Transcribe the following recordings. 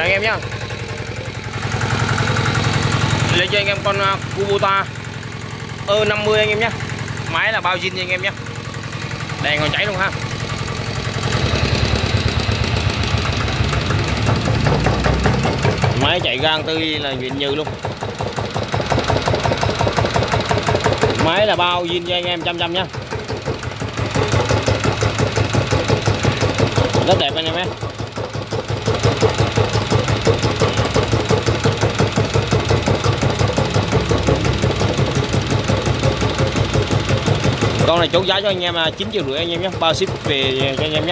anh em nhá. Lên cho anh em con Kubota E50 anh em nhé. Máy là bao zin nha anh em nhé. Đèn còn cháy luôn ha. Máy chạy gang tư là nhuyễn như luôn. Máy là bao zin cho anh em 100% nhé. Rất đẹp anh em nhé. Con này chốt giá cho anh em là 9,5 triệu anh em nhé, bao ship về cho anh em nhé.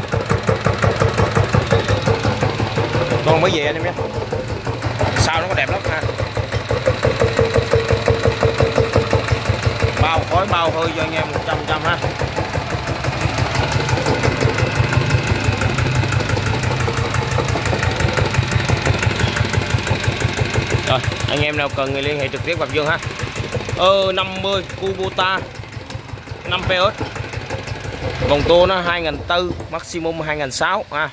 Con mới về anh em nhé. Sao nó có đẹp lắm ha. Bao khói bao hơi cho anh em 100% ha. Rồi, anh em nào cần thì liên hệ trực tiếp gặp Dương ha. E50 Kubota 5 PS. Vòng tua nó 2004, maximum 2006 ha.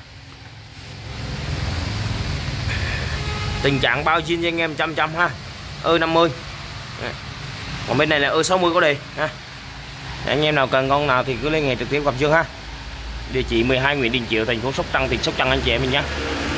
Tình trạng bao zin cho anh em 100% ha. E50. Còn bên này là E60 có đề ha. Anh em nào cần con nào thì cứ liên hệ trực tiếp gặp Dương ha. Địa chỉ 12 Nguyễn Đình Chiểu, thành phố Sóc Trăng, tỉnh Sóc Trăng anh chị em mình nhé.